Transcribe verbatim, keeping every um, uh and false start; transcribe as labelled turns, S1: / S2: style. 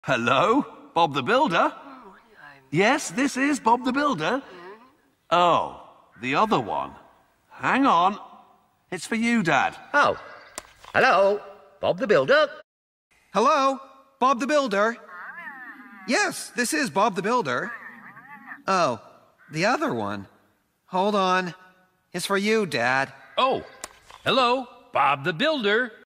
S1: Hello? Bob the Builder? Yes, this is Bob the Builder. Oh, the other one. Hang on. It's for you, Dad.
S2: Oh. Hello, Bob the Builder.
S3: Hello, Bob the Builder. Yes, this is Bob the Builder. Oh, the other one. Hold on. It's for you, Dad.
S4: Oh, hello, Bob the Builder.